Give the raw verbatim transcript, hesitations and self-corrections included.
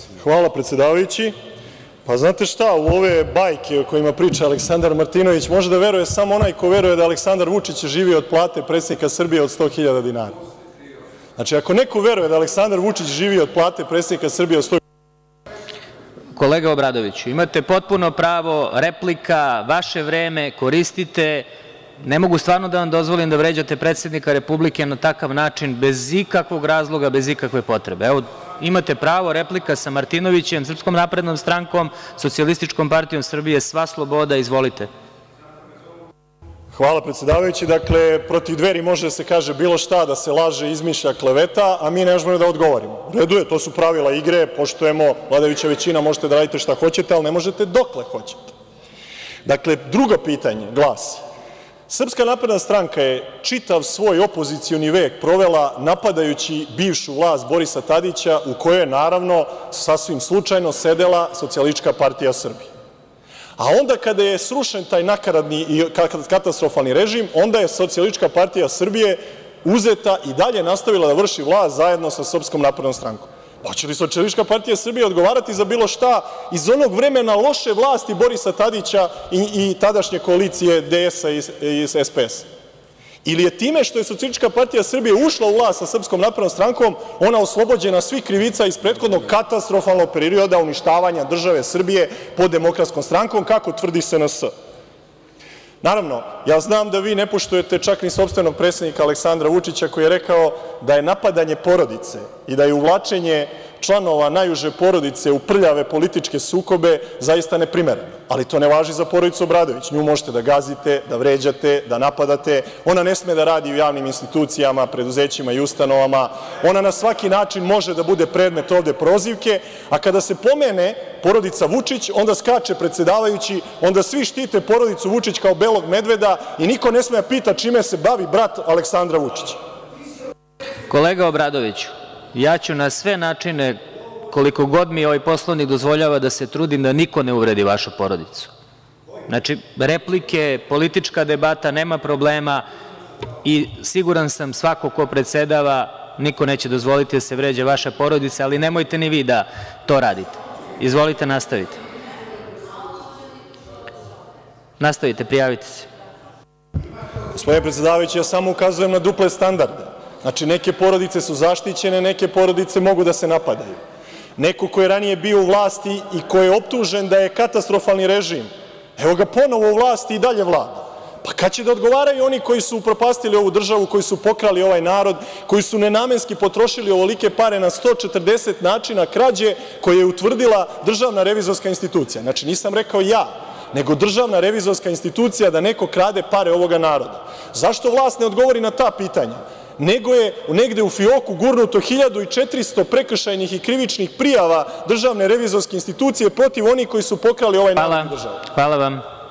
Hvala, predsedavajući. Pa znate šta, u ove bajke o kojima priča Aleksandar Martinović može da veruje samo onaj ko veruje da Aleksandar Vučić živi od plate predsednika Srbije od sto hiljada dinara. Znači, ako neko veruje da Aleksandar Vučić živi od plate predsednika Srbije od sto hiljada dinara... Kolega Obradoviću, imate potpuno pravo, replika, vaše vreme, koristite. Ne mogu stvarno da vam dozvolim da vređate predsednika Republike na takav način, bez ikakvog razloga, bez ikakve potrebe. Evo, imate pravo, replika sa Martinovićem, Srpskom naprednom strankom, Socijalističkom partijom Srbije, sva sloboda, izvolite. Hvala, predsedavajući. Dakle, protiv Dveri može da se kaže bilo šta, da se laže, izmišlja, kleveta, a mi ne možemo da odgovorimo. U redu je, to su pravila igre, poštujemo, vladajuća većina, možete da radite šta hoćete, ali ne možete dokle hoćete. Dakle, drugo pitanje glasi: Srpska napredna stranka je čitav svoj opozicioni vek provela napadajući bivšu vlast Borisa Tadića, u kojoj je, naravno, sasvim slučajno sedela Socijalistička partija Srbije. A onda kada je srušen taj nakaradni i katastrofalni režim, onda je Socijalistička partija Srbije uzeta i dalje nastavila da vrši vlast zajedno sa Srpskom naprednom strankom. Hoće li Socijalistička partija Srbije odgovarati za bilo šta iz onog vremena loše vlasti Borisa Tadića i, i tadašnje koalicije D S-a i S P S-a? Ili je time što je Socijalistička partija Srbije ušla u vlast sa Srpskom naprednom strankom ona oslobođena svih krivica iz prethodnog katastrofalnog perioda uništavanja države Srbije pod Demokratskom strankom, kako tvrdi S N S? Naravno, ja znam da vi ne poštujete čak ni sopstvenog predsednika Aleksandra Vučića, koji je rekao da je napadanje porodice i da je uvlačenje članova najuže porodice u prljave političke sukobe zaista neprimereno. Ali to ne važi za porodicu Obradović. Nju možete da gazite, da vređate, da napadate. Ona ne sme da radi u javnim institucijama, preduzećima i ustanovama. Ona na svaki način može da bude predmet ovde prozivke, a kada se pomene porodica Vučić, onda skače predsedavajući, onda svi štite porodicu Vučić kao belog medveda i niko ne sme da pita čime se bavi brat Aleksandra Vučića. Kolega Obradoviću, ja ću na sve načine, koliko god mi ovaj Poslovnik dozvoljava, da se trudim da niko ne uvredi vašu porodicu. Znači, replike, politička debata, nema problema i siguran sam svako ko predsedava, niko neće dozvoliti da se vređa vaša porodica, ali nemojte ni vi da to radite. Izvolite, nastavite. Nastavite, prijavite se. Gospodine predsedavajući, ja samo ukazujem na duple standarde. Znači, neke porodice su zaštićene, neke porodice mogu da se napadaju. Neko ko je ranije bio u vlasti i ko je optužen da je katastrofalni režim, evo ga ponovo u vlasti i dalje vlada. Pa kad će da odgovaraju oni koji su upropastili ovu državu, koji su pokrali ovaj narod, koji su nenamenski potrošili ovolike pare na sto četrdeset načina krađe koje je utvrdila Državna revizorska institucija? Znači, nisam rekao ja, nego Državna revizorska institucija da neko krade pare ovoga naroda. Zašto vlast ne odgovori na ta pitanja? Nego je negde u fioku gurnuto hiljadu četiristo prekršajnih i krivičnih prijava Državne revizorske institucije protiv onih koji su pokrali ovaj narod i državu. Hvala vam.